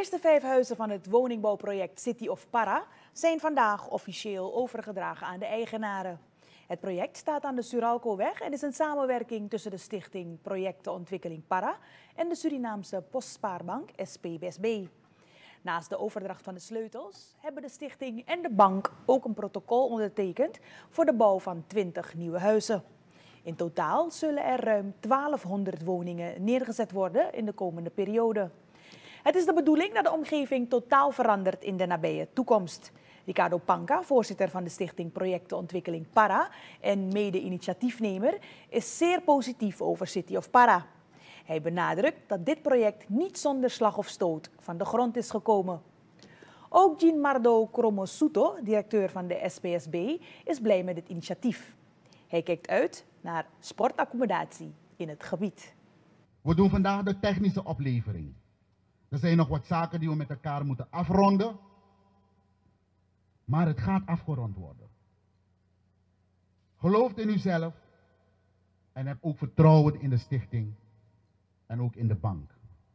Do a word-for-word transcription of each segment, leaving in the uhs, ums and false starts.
eerste vijf huizen van het woningbouwproject City of Para zijn vandaag officieel overgedragen aan de eigenaren. Het project staat aan de Suralcoweg en is een samenwerking tussen de stichting Projectenontwikkeling Para en de Surinaamse Postspaarbank S P B S B. Naast de overdracht van de sleutels hebben de stichting en de bank ook een protocol ondertekend voor de bouw van twintig nieuwe huizen. In totaal zullen er ruim twaalfhonderd woningen neergezet worden in de komende periode. Het is de bedoeling dat de omgeving totaal verandert in de nabije toekomst. Ricardo Panca, voorzitter van de stichting Projectenontwikkeling Para en mede-initiatiefnemer, is zeer positief over City of Para. Hij benadrukt dat dit project niet zonder slag of stoot van de grond is gekomen. Ook Ginmardo Cromosuto, directeur van de S P S B, is blij met het initiatief. Hij kijkt uit naar sportaccommodatie in het gebied. We doen vandaag de technische oplevering. Er zijn nog wat zaken die we met elkaar moeten afronden, maar het gaat afgerond worden. Gelooft in uzelf en heb ook vertrouwen in de stichting en ook in de bank.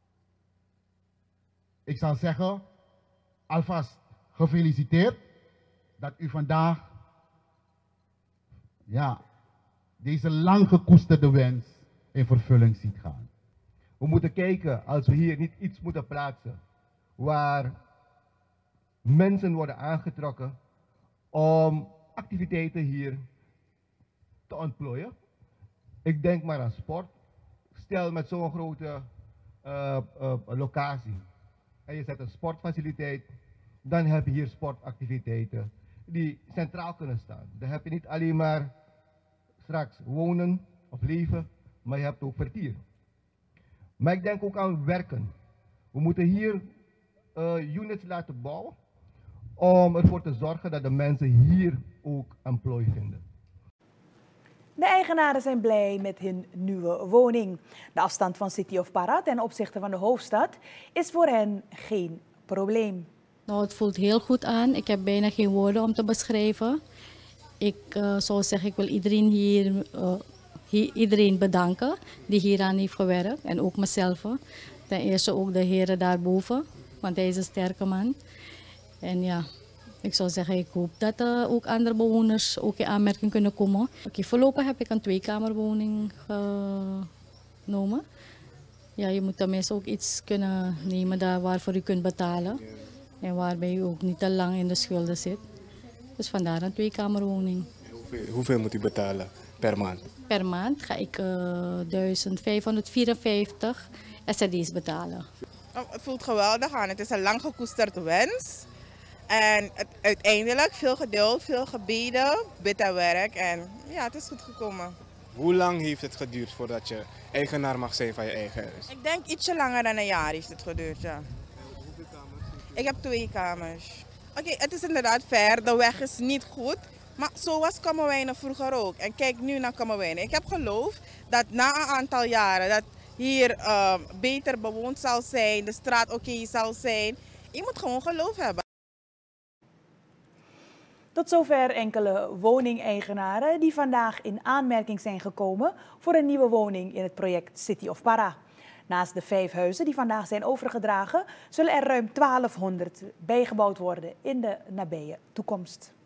Ik zal zeggen, alvast gefeliciteerd dat u vandaag ja, deze lang gekoesterde wens in vervulling ziet gaan. We moeten kijken, als we hier niet iets moeten plaatsen waar mensen worden aangetrokken om activiteiten hier te ontplooien. Ik denk maar aan sport. Stel met zo'n grote uh, uh, locatie en je zet een sportfaciliteit, dan heb je hier sportactiviteiten die centraal kunnen staan. Dan heb je niet alleen maar straks wonen of leven, maar je hebt ook vertier. Maar ik denk ook aan werken. We moeten hier uh, units laten bouwen om ervoor te zorgen dat de mensen hier ook employ vinden. De eigenaren zijn blij met hun nieuwe woning. De afstand van City of Para ten opzichte van de hoofdstad is voor hen geen probleem. Nou, het voelt heel goed aan. Ik heb bijna geen woorden om te beschrijven. Ik uh, zou zeggen, ik wil iedereen hier, uh, hier iedereen bedanken die hieraan heeft gewerkt. En ook mezelf. Ten eerste ook de heren daarboven, want hij is een sterke man. En ja, ik zou zeggen, ik hoop dat uh, ook andere bewoners ook in aanmerking kunnen komen. Okay, voorlopig heb ik een tweekamerwoning genomen. Ja, je moet tenminste ook iets kunnen nemen daar waarvoor u kunt betalen. En waarbij u ook niet te lang in de schulden zit. Dus vandaar een tweekamerwoning. Hoeveel, hoeveel moet u betalen per maand? Per maand ga ik uh, duizend vijfhonderdvierenvijftig S R D's betalen. Oh, het voelt geweldig aan. Het is een lang gekoesterde wens. En het, uiteindelijk veel geduld, veel gebeden, bitter werk en ja, het is goed gekomen. Hoe lang heeft het geduurd voordat je eigenaar mag zijn van je eigen huis? Ik denk ietsje langer dan een jaar heeft het geduurd, ja. Hoeveel kamers? Ik heb twee kamers. Oké, okay, het is inderdaad ver, de weg is niet goed, maar zo was Kommerwijnen vroeger ook. En kijk nu naar Kommerwijnen. Ik heb geloof dat na een aantal jaren dat hier uh, beter bewoond zal zijn, de straat oké okay zal zijn. Je moet gewoon geloof hebben. Tot zover enkele woningeigenaren die vandaag in aanmerking zijn gekomen voor een nieuwe woning in het project City of Para. Naast de vijf huizen die vandaag zijn overgedragen, zullen er ruim twaalfhonderd bijgebouwd worden in de nabije toekomst.